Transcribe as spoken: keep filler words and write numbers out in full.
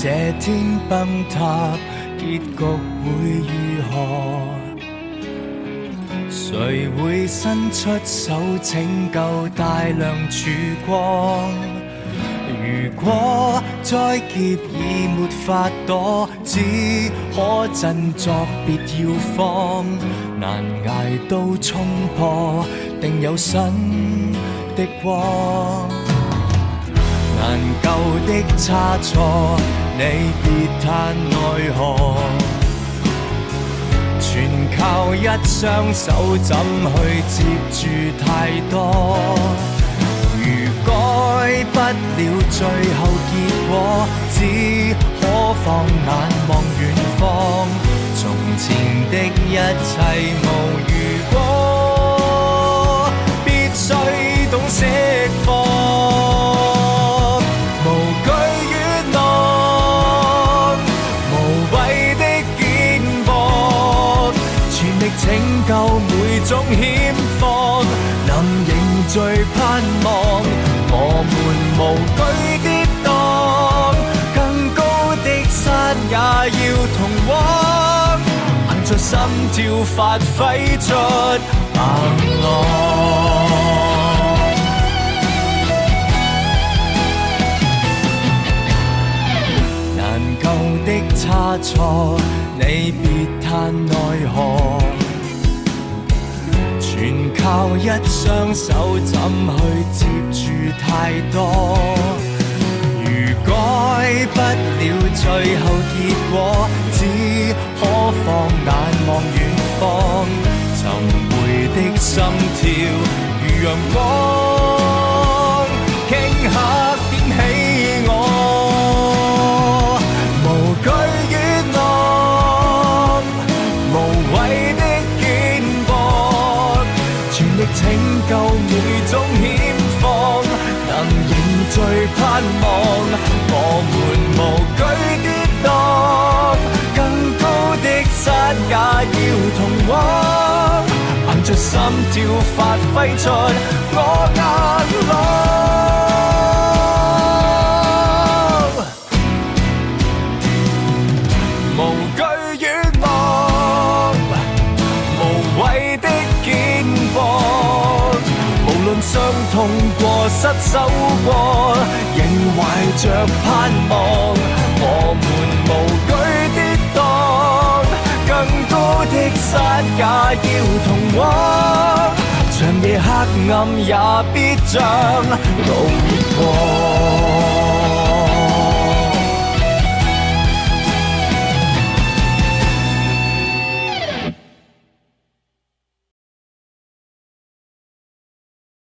这天崩塌，结局会如何？谁会伸出手拯救大量曙光？如果灾劫已没法躲，只可振作，别要慌。难挨到冲破，定有新的光。難救的差錯，你別嘆奈何。全靠一雙手，怎去接住太多？如改不了最後結果，只可放眼望遠方。從前的一切無如果，必須懂釋放。無懼遠浪，無謂的肩膊，全力拯救每種險況，能凝聚盼望。我們無懼跌宕，更高的山也要同往，憑着心跳發揮出硬朗。舊的差錯，你別嘆奈何。全靠一雙手，怎去接住太多？如改不了最後結果，只可放眼望遠方。尋回的心跳如陽光，頃刻點起我。無懼遠浪，無謂的肩膊，全力拯救每種險況，能凝聚盼望。我們無懼跌宕，更高的山也要同往，憑着心跳發揮出我硬朗。無懼遠望，無謂的肩膊，無論傷痛過失手過，仍懷着盼望。我們無懼跌宕，更高的山也要同往，長夜黑暗也必將路越過。